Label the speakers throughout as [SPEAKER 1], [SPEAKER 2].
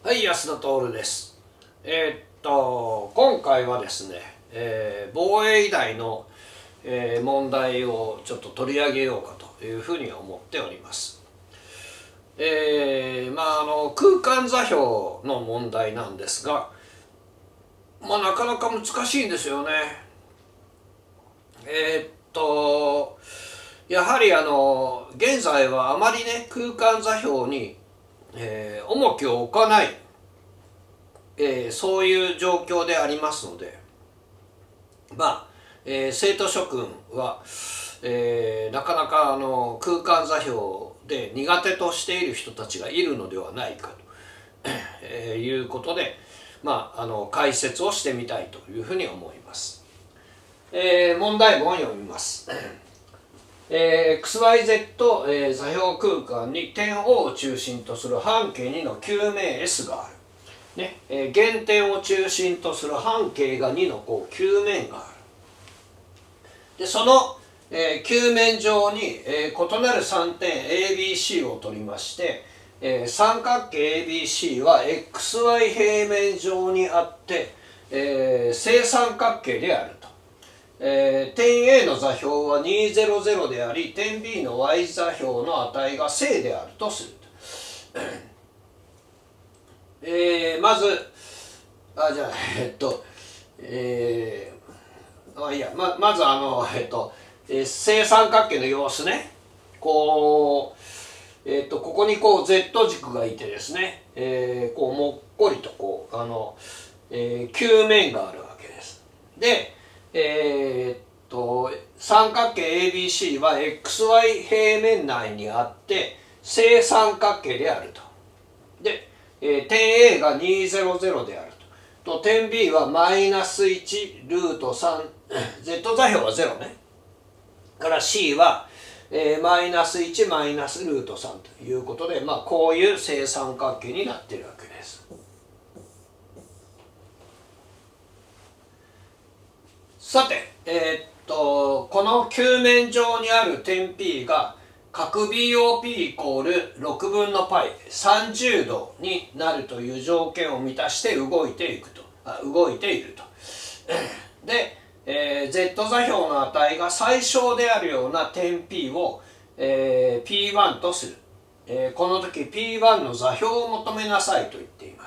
[SPEAKER 1] はい、安田徹です。今回はですね、防衛医大の、問題をちょっと取り上げようかというふうに思っております。空間座標の問題なんですが、なかなか難しいんですよね。やはり現在はあまりね、空間座標に重きを置かない、そういう状況でありますので、生徒諸君は、なかなか空間座標で苦手としている人たちがいるのではないかと、いうことで、解説をしてみたいというふうに思います。問題文を読みます。XYZ、座標空間に点 O を中心とする半径2の球面 S がある。原点を中心とする半径が2の球面がある。でその、球面上に、異なる3点 ABC を取りまして、三角形 ABC は XY 平面上にあって、正三角形であると。点 A の座標は200であり、点 B の Y 座標の値が正であるとすると。まずまず正三角形の様子ね。ここにZ 軸がいてですね、もっこりと球面があるわけです。で三角形 ABC は XY 平面内にあって正三角形であると。で、点 A が200であると。点 B は-1ルート3 Z 座標は0ね。から C は-1 ルート3ということで、こういう正三角形になっているわけです。さて、この球面上にある点 P が角 BOP イコール6分の π30 度になるという条件を満たして動いていると。で、Z 座標の値が最小であるような点 P を、P1 とする。この時 P1 の座標を求めなさいと言っています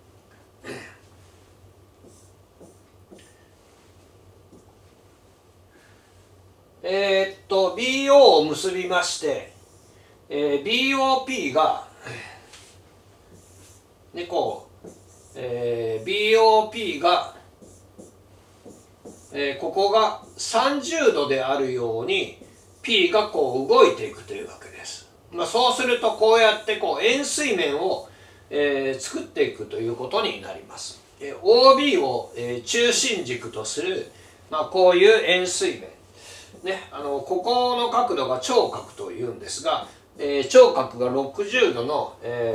[SPEAKER 1] 。BO を結びまして、BOP がBOP が、ここが30度であるように P が動いていくというわけです。そうするとこうやって円錐面を、作っていくということになります。OB を、中心軸とする、こういう円錐面ここの角度が頂角というんですが、頂角が60度の、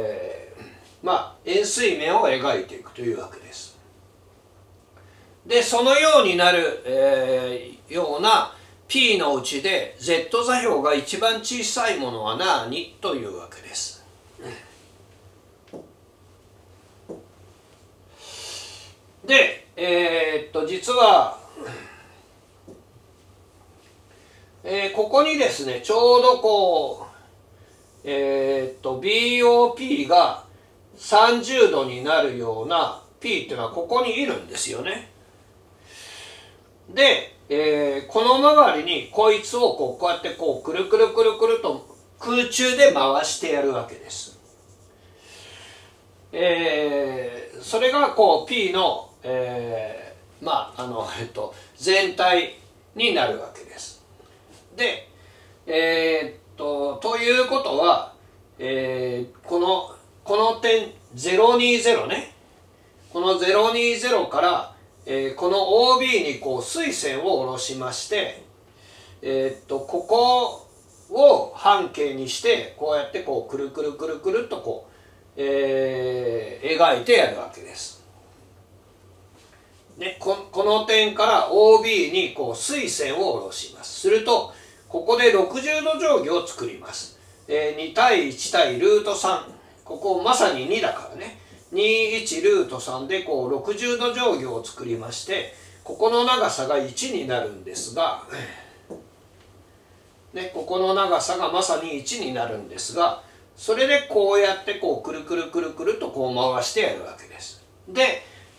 [SPEAKER 1] 円錐面を描いていくというわけです。でそのようになる、ような P のうちで Z 座標が一番小さいものは何というわけです。で、実はここにですねちょうどBOP が30度になるような P っていうのはここにいるんですよね。で、この周りにこいつをこうやってくるくるくるくると空中で回してやるわけです。それがP の、全体になるわけです。で、ということは、この点020ね、この020から、この OB に垂線を下ろしまして、ここを半径にしてこうやってくるくるくるくるっと描いてやるわけです。でこの点から OB に垂線を下ろします。するとここで60度定規を作ります。2対1対ルート3、ここまさに2だからね、 21ルート3でこう60度定規を作りまして、ここの長さが1になるんですが、ね、ここの長さがまさに1になるんですが、それでこうやってこうくるくるくるくるとこう回してやるわけです。で、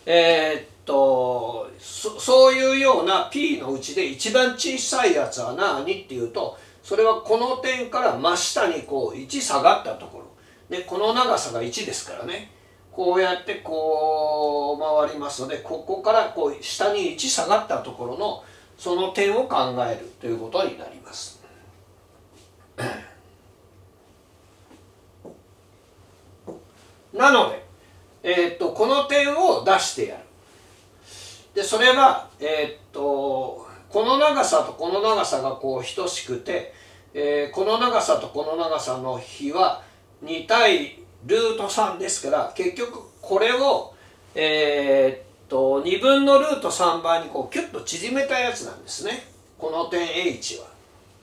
[SPEAKER 1] そういうような P のうちで一番小さいやつは何っていうと、それはこの点から真下にこう1下がったところで、この長さが1ですからね、こうやってこう回りますので、ここからこう下に1下がったところのその点を考えるということになります。なので、この点を出してやる。でそれは、この長さとこの長さがこう等しくて、この長さとこの長さの比は2対ルート3ですから、結局これを、2分のルート3倍にこうキュッと縮めたやつなんですね、この点 H は。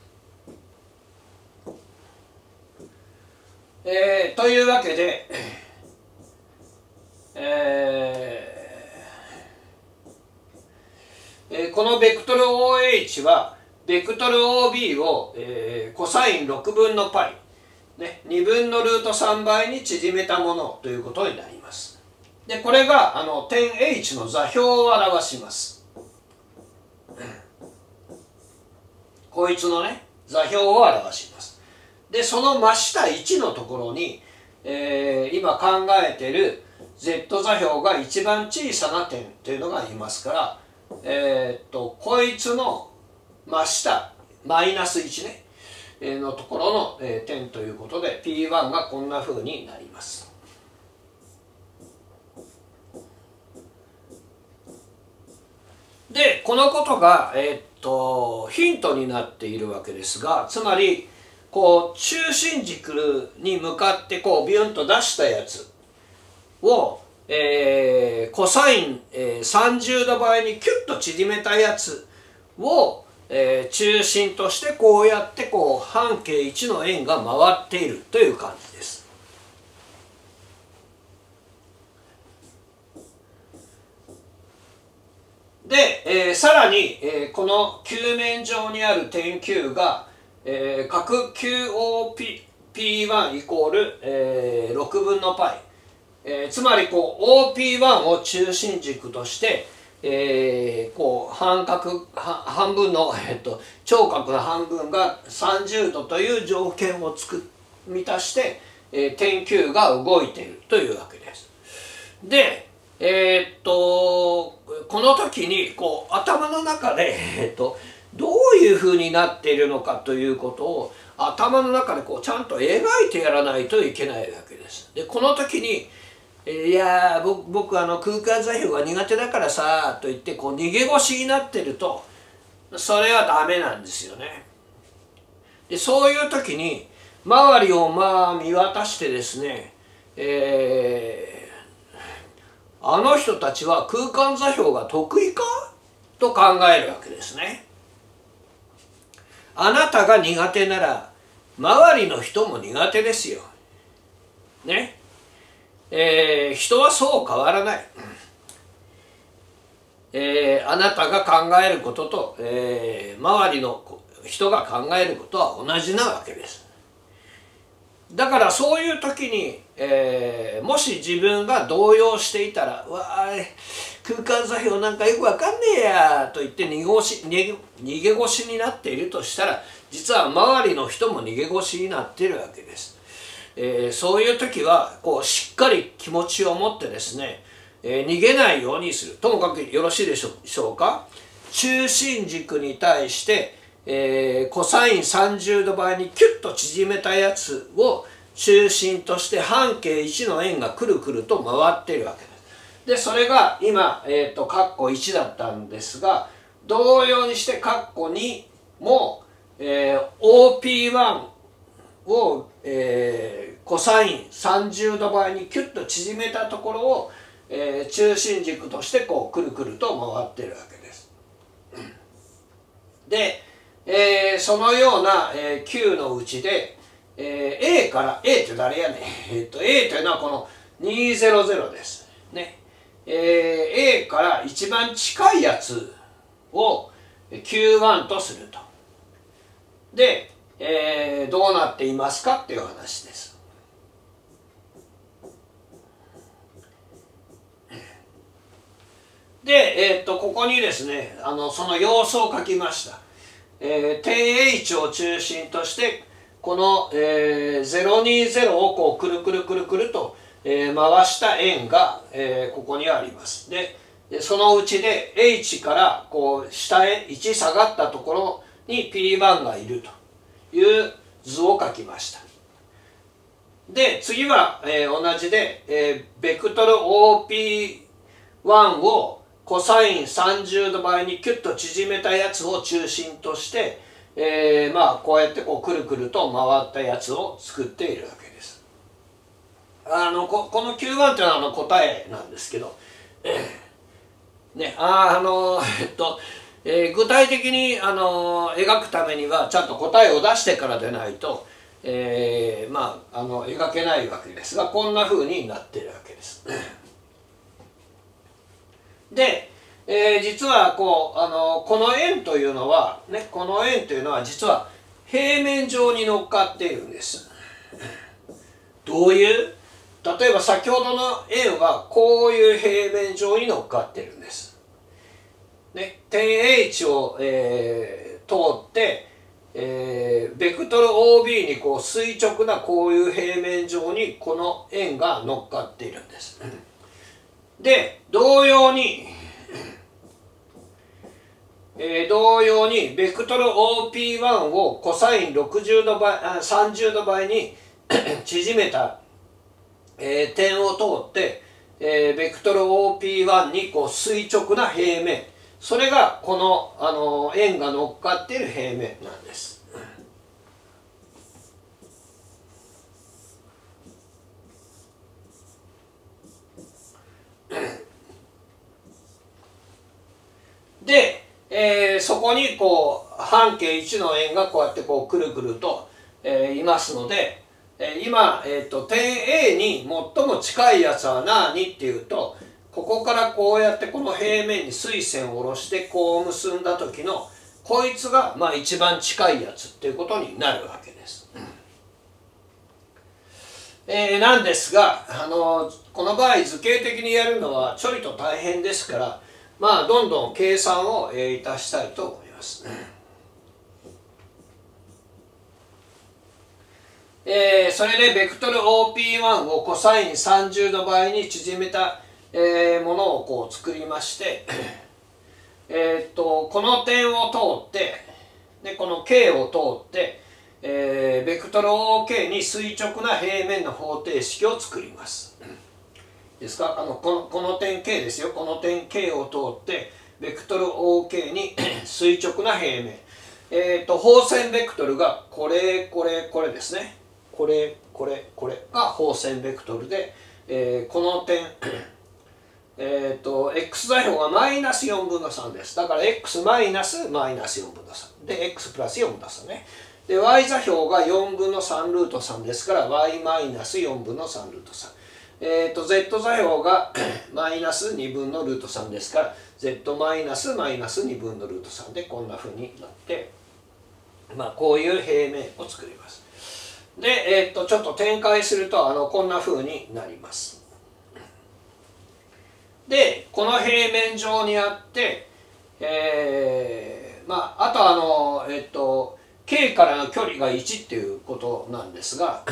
[SPEAKER 1] というわけで、このベクトル OH はベクトル OB を、コサイン6分の π、ね、2分のルート3倍に縮めたものということになります。でこれが点 H の座標を表します。こいつのね座標を表します。でその真下1のところに、今考えている Z 座標が一番小さな点というのがいますから、こいつの真下マイナス1ね、のところの、点ということで P1 がこんな風になります。でこのことが、ヒントになっているわけですが、つまりこう中心軸に向かってこうビュンと出したやつを、コサイン、30度倍にキュッと縮めたやつを、中心としてこうやってこう半径1の円が回っているという感じです。で、さらに、この球面上にある点 Q が、角 QOP1 イコール、6分の π、つまりこう OP1 を中心軸として、こう半分の、頂角の半分が30度という条件を満たして、点 Q が動いているというわけです。でこの時にこう頭の中で、どういうふうになっているのかということを頭の中でこうちゃんと描いてやらないといけないわけです。でこの時に「いや僕空間座標が苦手だからさ」と言ってこう逃げ腰になってるとそれはダメなんですよね。でそういう時に周りを見渡してですね、あの人たちは空間座標が得意かと考えるわけですね。あなたが苦手なら周りの人も苦手ですよ。ね。人はそう変わらない。あなたが考えることと、周りの人が考えることは同じなわけです。だからそういう時に、もし自分が動揺していたら「わーい空間座標なんかよくわかんねえや」と言って逃げ腰になっているとしたら、実は周りの人も逃げ腰になっているわけです。そういう時はこうしっかり気持ちを持ってですね、逃げないようにする。ともかくよろしいでしょうか。中心軸に対して、コサイン30度倍にキュッと縮めたやつを中心として半径1の円がくるくると回っているわけです。でそれが今、括弧1だったんですが、同様にして括弧2も、OP1 を、コサイン30度倍にキュッと縮めたところを、中心軸としてこうくるくると回っているわけです。で、そのような、Q のうちで、A から A って誰やねん、A というのはこの 200ですね。A から一番近いやつを Q1 とすると。で、どうなっていますかっていう話です。で、ここにですね、その様子を書きました。点 H を中心としてこの、020をこうくるくるくるくると、回した円が、ここにあります。でそのうちで H からこう下へ1下がったところに P1 がいるという図を書きました。で次は、同じで、ベクトル OP1 をコサイン30度倍にキュッと縮めたやつを中心として、まあこうやってこうくるくると回ったやつを作っているわけです。この Q1 っていうのは答えなんですけど、ね、具体的に描くためにはちゃんと答えを出してからでないと、まあ描けないわけですが、こんな風になっているわけです。で、実はこの円というのはね、この円というのは実は平面上に乗っかっているんです。どういう？例えば先ほどの円はこういう平面上に乗っかってるんです。ね、点 H を、通って、ベクトル OB にこう垂直なこういう平面上にこの円が乗っかっているんです。で同様にベクトル OP1 をコサイン60度倍30度倍に縮めた、点を通って、ベクトル OP1 にこう垂直な平面、それがこの、円が乗っかっている平面なんです。で、そこにこう半径1の円がこうやってこうくるくると、いますので、今、点 A に最も近いやつは何っていうと、ここからこうやってこの平面に垂線を下ろしてこう結んだ時のこいつがまあ一番近いやつっていうことになるわけです。なんですがこの場合図形的にやるのはちょいと大変ですから、まあどんどん計算を、いたしたいと思います。それでベクトル OP1 をコサイン30度倍に縮めた、ものをこう作りましてこの点を通ってでこの K を通って、ベクトル OK に垂直な平面の方程式を作ります。ですかこの点 K ですよ。この点 K を通ってベクトル OK に垂直な平面、放線ベクトルがこれですね。これが放線ベクトルで、この点x 座標がマイナス4分の3です。だから x マイナス4分の3で x プラス4分の3ね。で y 座標が4分の3ルート3ですから y マイナス4分の3ルート3。z 座標がマイナス2分のルート3ですから z マイナス2分のルート3でこんなふうになって、まあこういう平面を作ります。で、ちょっと展開するとこんなふうになります。でこの平面上にあって、まああとK からの距離が1っていうことなんですが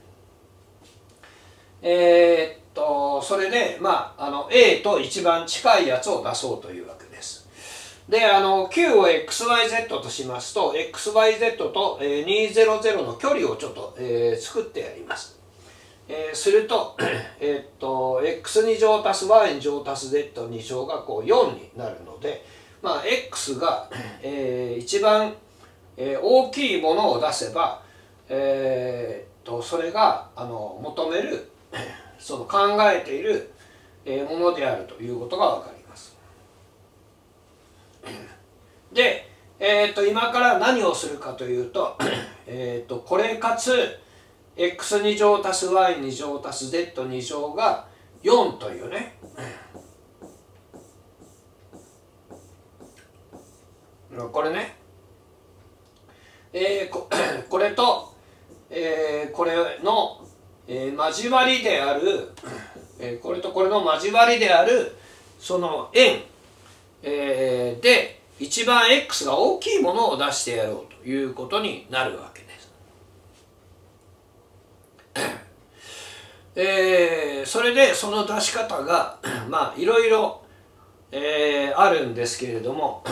[SPEAKER 1] それで、まあ、A と一番近いやつを出そうというわけです。でQ を XYZ としますと XYZ と、200の距離をちょっと、作ってやります。するとx2 乗足す y2 乗足す z2 乗がこう4になるので、まあ、x が、一番、大きいものを出せば、それが求めるその考えているものであるということが分かります。で、今から何をするかというとこれかつ x2 乗足す y2 乗足す z2 乗が4というね、これね、これと、これの、交わりである、これとこれの交わりであるその円、で一番 x が大きいものを出してやろうということになるわけです。それでその出し方がまあいろいろあるんですけれども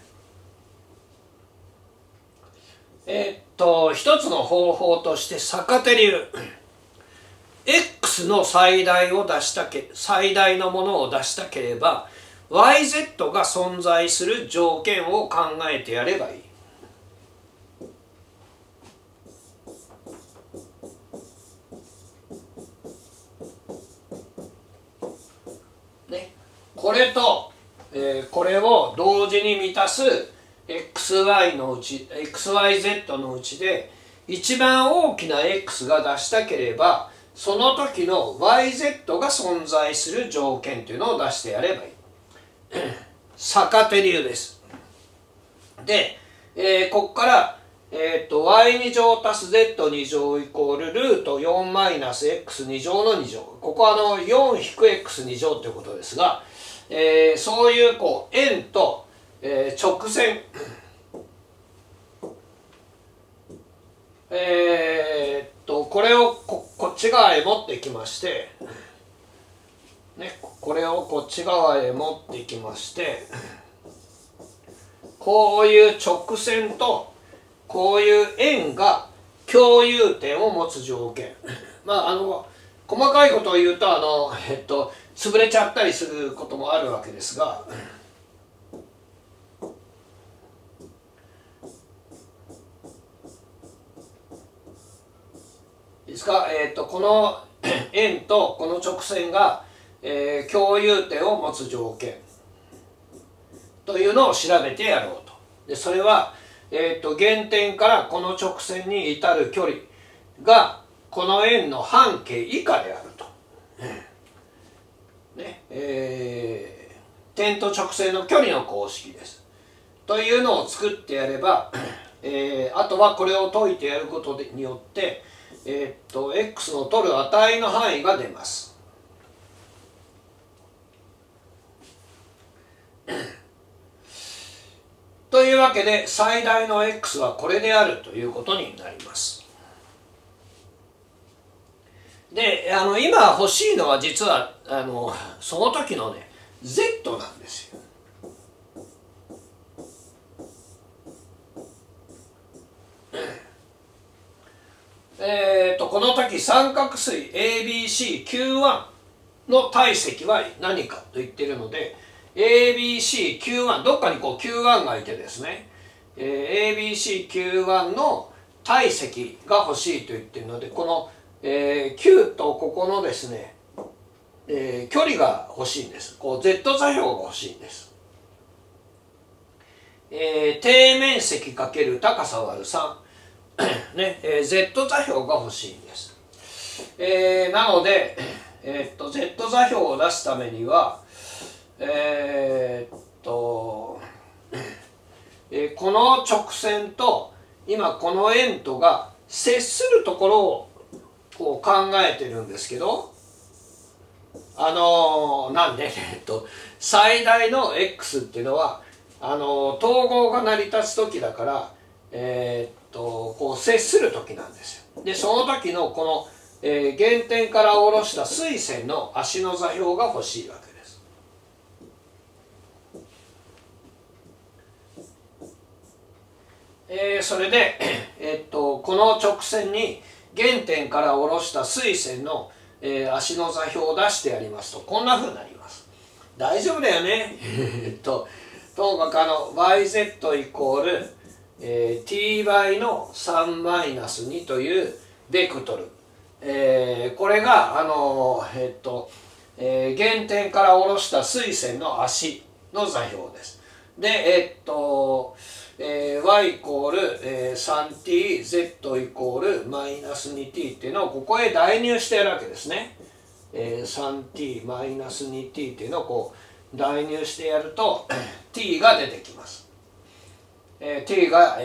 [SPEAKER 1] 一つの方法として逆手流 x の最大のものを出したければ yz が存在する条件を考えてやればいい。ね、これと、これを同時に満たす xy のうち xyz のうちで一番大きな x が出したければその時の yz が存在する条件というのを出してやればいい。逆手流です。で、ここから、y2 乗足す z2 乗イコールルート4マイナス x2 乗の2乗。ここは4引く x2 乗ということですが、そういうこう円と、直線これをこっち側へ持ってきまして、ね、これをこっち側へ持ってきましてこういう直線とこういう円が共有点を持つ条件まあ細かいことを言うと潰れちゃったりすることもあるわけですがいいですか、この円とこの直線が共有点を持つ条件というのを調べてやろうと。でそれは、原点からこの直線に至る距離がこの円の半径以下であると。ね点と直線の距離の公式です。というのを作ってやれば、あとはこれを解いてやることによって、x の取る値の範囲が出ます。というわけで最大の x はこれであるということになります。で今欲しいのは実はその時のね z なんですよ。この時三角錐 ABCQ1 の体積は何かと言っているので ABCQ1 どっかにこう Q1 がいてですね、ABCQ1 の体積が欲しいと言っているのでこの、Q とここのですね、距離が欲しいんです。こう Z 座標が欲しいんです。底面積×高さ割る3ねZ 座標が欲しいんです。なので、Z 座標を出すためにはこの直線と今この円とが接するところをこう考えてるんですけどなんで最大の x っていうのは統合が成り立つ時だからこう接する時なんですよ。でその時のこの、原点から下ろした垂線の足の座標が欲しいわけです。それで、この直線に原点から下ろした垂線の、足の座標を出してやりますとこんなふうになります。大丈夫だよね。ともかくyz イコールt 倍の3マイナス2というベクトル、これが原点から下ろした垂線の足の座標です。で y イコール、3t z イコールマイナス 2t っていうのをここへ代入してやるわけですね。3t マイナス 2t っていうのをこう代入してやるとt が出てきます。t が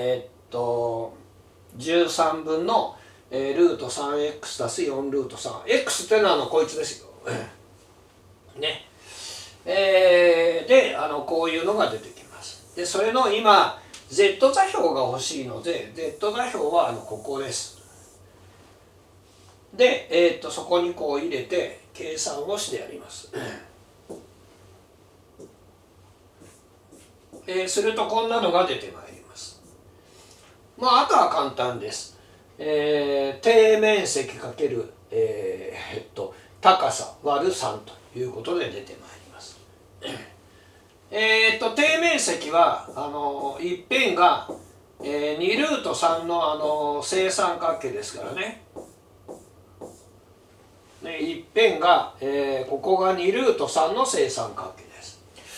[SPEAKER 1] 13分のルート 3x 足す4ルート 3x っていうのはこいつですよ。ね。でこういうのが出てきます。でそれの今 z 座標が欲しいので z 座標はここです。で、そこにこう入れて計算をしてやります。するとこんなのが出てまいります。あとは簡単です。底面積かける、高さ割る3ということで出てまいります。底面積は一辺が、2ルート3の正三角形ですからね。一辺が、ここが2ルート3の正三角形です。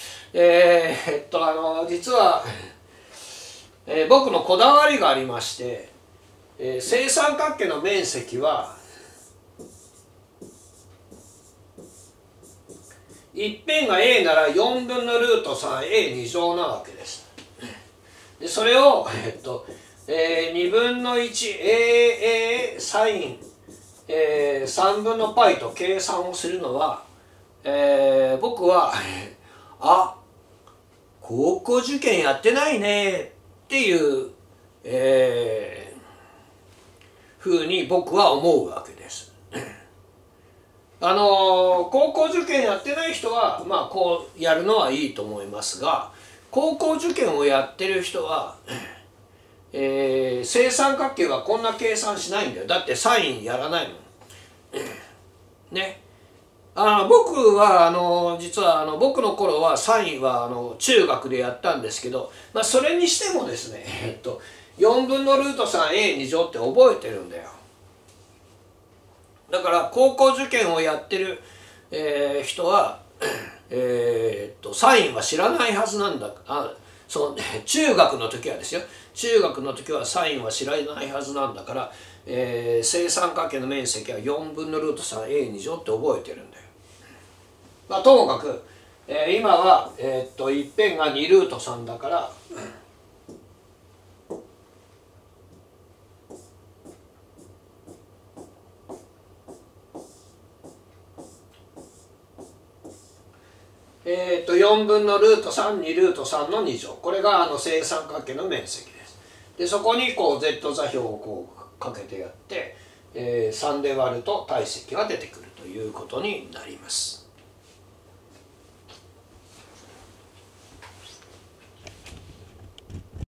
[SPEAKER 1] 実は、僕のこだわりがありまして、正三角形の面積は一辺が a なら4分のルート 3a2 乗なわけです。でそれを、2分の 1aa サイン、3分の π と計算をするのは、僕は高校受験やってないねっていう、ふうに僕は思うわけです。高校受験やってない人はこうやるのはいいと思いますが、高校受験をやってる人は、正三角形はこんな計算しないんだよ。だってサインやらないもん。ね。僕は実は僕の頃はサインは中学でやったんですけど、それにしてもですね、4分のルート 3a2 乗って覚えてるんだよ。だから高校受験をやってる、人は、サインは知らないはずなんだ。中学の時はですよ。中学の時はサインは知らないはずなんだから、正三角形の面積は4分のルート 3a2 乗って覚えてるんだよ。ともかく、今は、一辺が2ルート3だから、4分のルート3、2ルート3の2乗。これが正三角形の面積です。で、そこにこう z 座標をこうかけてやって、3で割ると体積が出てくるということになります。